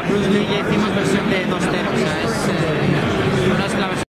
Bruce Lee ya hicimos versión de 2.0, o sea,